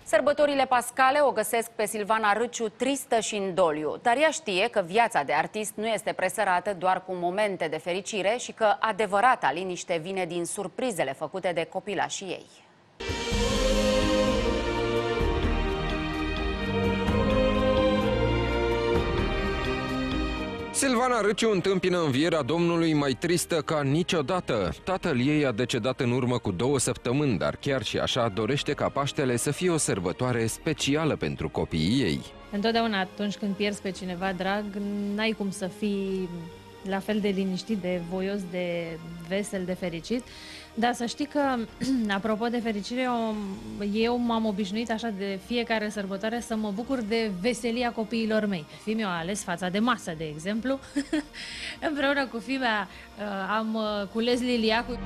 Sărbătorile pascale o găsesc pe Silvana Râciu tristă și în doliu, dar ea știe că viața de artist nu este presărată doar cu momente de fericire și că adevărata liniște vine din surprizele făcute de copilașii ei. Silvana Râciu întâmpină învierea Domnului mai tristă ca niciodată. Tatăl ei a decedat în urmă cu 2 săptămâni, dar chiar și așa dorește ca Paștele să fie o sărbătoare specială pentru copiii ei. Întotdeauna atunci când pierzi pe cineva drag, n-ai cum să fii la fel de liniștit, de voios, de vesel, de fericit. Dar să știi că, apropo de fericire, eu m-am obișnuit așa de fiecare sărbătoare să mă bucur de veselia copiilor mei. Fiul meu a ales fața de masă, de exemplu. Împreună cu fiimea am cules liliacul.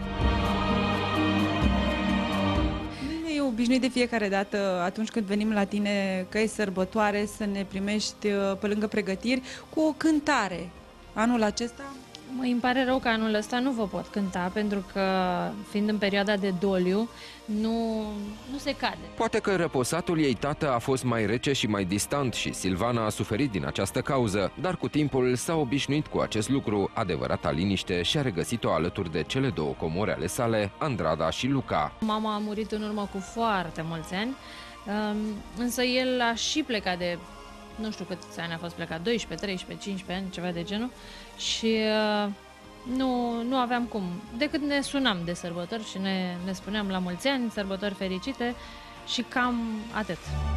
E obișnuit de fiecare dată atunci când venim la tine că e sărbătoare să ne primești pe lângă pregătiri cu o cântare. Anul acesta? Îmi pare rău că anul ăsta nu vă pot cânta, pentru că, fiind în perioada de doliu, nu se cade. Poate că răposatul ei tată a fost mai rece și mai distant și Silvana a suferit din această cauză, dar cu timpul s-a obișnuit cu acest lucru. Adevărata liniște și-a regăsit-o alături de cele 2 comori ale sale, Andrada și Luca. Mama a murit în urmă cu foarte mulți ani, însă el a și plecat de... Nu știu câți ani a fost plecat, 12, 13, 15 ani, ceva de genul. Și nu aveam cum. Decât ne sunam de sărbători și ne spuneam la mulți ani, sărbători fericite și cam atât.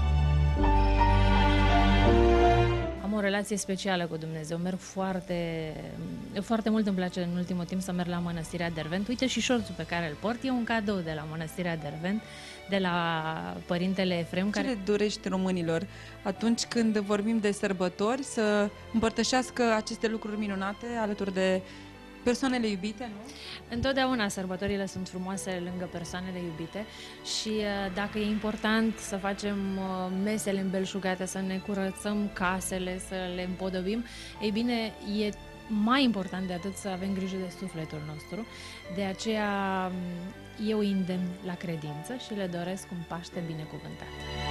Am o relație specială cu Dumnezeu. Merg foarte mult, îmi place în ultimul timp să merg la Mănăstirea Dervent. Uite, și șorțul pe care îl port e un cadou de la Mănăstirea Dervent, de la Părintele Efrem. Ce le dorești românilor atunci când vorbim de sărbători, să împărtășească aceste lucruri minunate alături de persoanele iubite, nu? Întotdeauna sărbătorile sunt frumoase lângă persoanele iubite și dacă e important să facem mesele îmbelșugate, să ne curățăm casele, să le împodobim, ei bine, e mai important de atât să avem grijă de sufletul nostru. De aceea eu îi îndemn la credință și le doresc un Paște binecuvântat.